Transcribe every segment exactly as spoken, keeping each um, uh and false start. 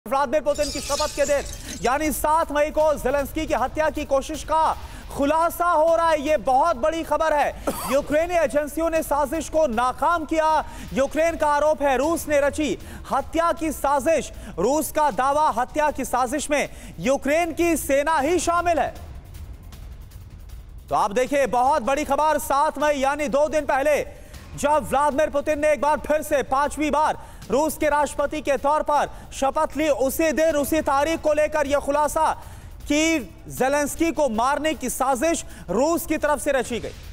Vladimir Putin की शपथ के दिन यानी सात मई को ज़ेलेंस्की की हत्या की कोशिश का खुलासा हो रहा है। यह बहुत बड़ी खबर है। यूक्रेनी एजेंसियों ने साजिश को नाकाम किया। यूक्रेन का आरोप है रूस ने रची हत्या की साजिश। रूस का दावा हत्या की साजिश में यूक्रेन की सेना ही शामिल है। तो आप देखिए बहुत बड़ी खबर। सात मई यानी दो दिन पहले जब व्लादिमीर पुतिन ने एक बार फिर से पांचवी बार रूस के राष्ट्रपति के तौर पर शपथ ली, उसी दिन उसी तारीख को लेकर यह खुलासा कि ज़ेलेंस्की को मारने की साजिश रूस की तरफ से रची गई।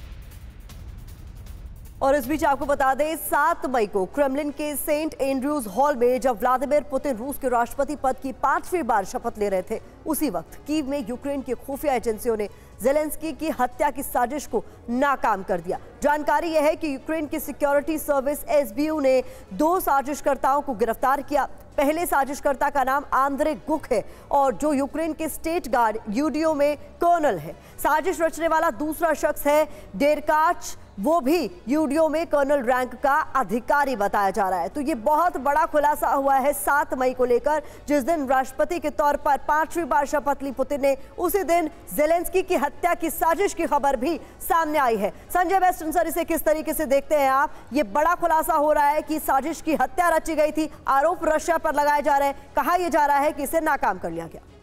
और इस बीच आपको बता दें, सात मई को क्रेमलिन के सेंट एंड्रयूज हॉल में जब व्लादिमीर पुतिन रूस के राष्ट्रपति पद की पांचवी बार शपथ ले रहे थे, उसी वक्त कीव में यूक्रेन की खुफिया एजेंसियों ने ज़ेलेंस्की की हत्या की साजिश को नाकाम कर दिया। जानकारी यह है कि यूक्रेन की security service S B U ने दो साजिशकर्ताओं को गिरफ्तार किया। पहले साजिशकर्ता का नाम आंद्रे गुक है और जो यूक्रेन के स्टेट गार्ड यूडीओ में कर्नल है। साजिश रचने वाला दूसरा शख्स है डेरकाच, वो भी यूडीओ में कर्नल रैंक का अधिकारी बताया जा रहा है। तो ये बहुत बड़ा खुलासा हुआ है सात मई को लेकर, जिस दिन राष्ट्रपति के तौर पर पांचवी बार शपथ ली पुतिन ने, उसी दिन ज़ेलेंस्की की हत्या की साजिश की खबर भी सामने आई है। संजय वेस्टर्न सर, इसे किस तरीके से देखते हैं आप? ये बड़ा खुलासा हो रहा है कि साजिश की हत्या रची गई थी, आरोप रशिया पर लगाए जा रहे हैं, कहा यह जा रहा है कि इसे नाकाम कर लिया गया।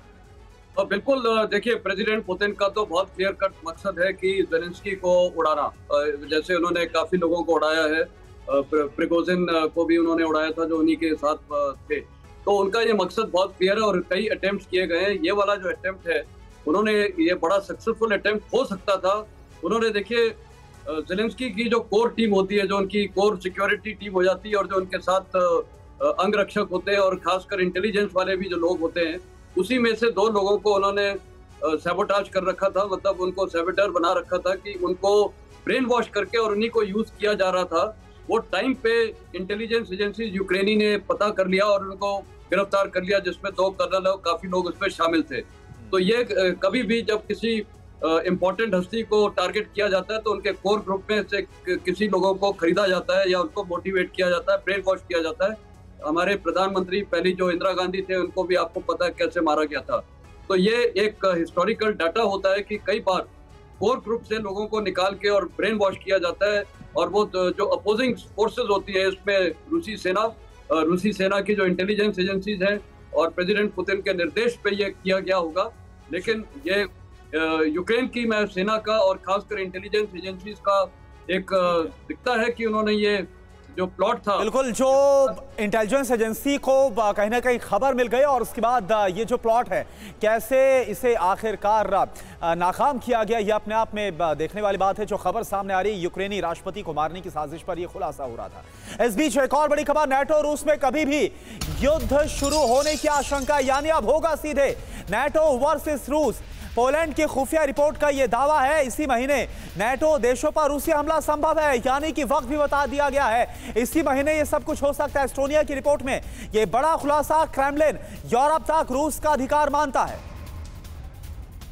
और बिल्कुल देखिए, प्रेसिडेंट पुतिन का तो बहुत क्लियर कट मकसद है कि ज़ेलेंस्की को उड़ाना। जैसे उन्होंने काफी लोगों को उड़ाया है, प्रिगोजिन को भी उन्होंने उड़ाया था जो उन्हीं के साथ थे। तो उनका ये मकसद बहुत क्लियर है और कई अटेम्प्ट किए गए हैं। ये वाला जो अटेम्प्ट है, उन्होंने ये बड़ा सक्सेसफुल अटेम्प्ट हो सकता था। उन्होंने देखिए ज़ेलेंस्की की जो कोर टीम होती है, जो उनकी कोर सिक्योरिटी टीम हो जाती है और जो उनके साथ अंगरक्षक होते हैं और खासकर इंटेलिजेंस वाले भी जो लोग होते हैं, उसी में से दो लोगों को उन्होंने सैबोटाज कर रखा था। मतलब उनको सैबोटर बना रखा था कि उनको ब्रेन वॉश करके और उन्हीं को यूज किया जा रहा था। वो टाइम पे इंटेलिजेंस एजेंसी यूक्रेनी ने पता कर लिया और उनको गिरफ्तार कर लिया, जिसमें दो कर्नल और काफी लोग उसमें शामिल थे। तो ये कभी भी जब किसी इम्पोर्टेंट हस्ती को टारगेट किया जाता है तो उनके कोर ग्रुप में से किसी लोगों को खरीदा जाता है या उनको मोटिवेट किया जाता है, ब्रेन वॉश किया जाता है। हमारे प्रधानमंत्री पहली जो इंदिरा गांधी थे, उनको भी आपको पता है कैसे मारा गया था। तो ये एक हिस्टोरिकल डाटा होता है कि कई बार कोर ग्रुप से लोगों को निकाल के और ब्रेन वॉश किया जाता है। और वो जो अपोजिंग फोर्सेस होती है, इसमें रूसी सेना रूसी सेना की जो इंटेलिजेंस एजेंसीज हैं और प्रेसिडेंट पुतिन के निर्देश पे ये किया गया होगा। लेकिन ये यूक्रेन की मैं सेना का और खासकर इंटेलिजेंस एजेंसीज का एक दिखता है कि उन्होंने ये जो प्लॉट था, बिल्कुल जो इंटेलिजेंस एजेंसी को कहीं ना कहीं खबर मिल गई और उसके बाद ये जो प्लॉट है कैसे इसे आखिरकार नाकाम किया गया, ये अपने आप में देखने वाली बात है। जो खबर सामने आ रही है यूक्रेनी राष्ट्रपति को मारने की साजिश पर यह खुलासा हो रहा था। इस बीच एक और बड़ी खबर, नाटो रूस में कभी भी युद्ध शुरू होने की आशंका, यानी अब होगा सीधे नाटो वर्सेस रूस। पोलैंड की खुफिया रिपोर्ट का यह दावा है इसी महीने नाटो देशों पर रूसी हमला संभव है, यानी कि वक्त भी बता दिया गया है। इसी महीने यह सब कुछ हो सकता है। एस्टोनिया की रिपोर्ट में यह बड़ा खुलासा, क्रेमलिन यूरोप तक रूस का अधिकार मानता है।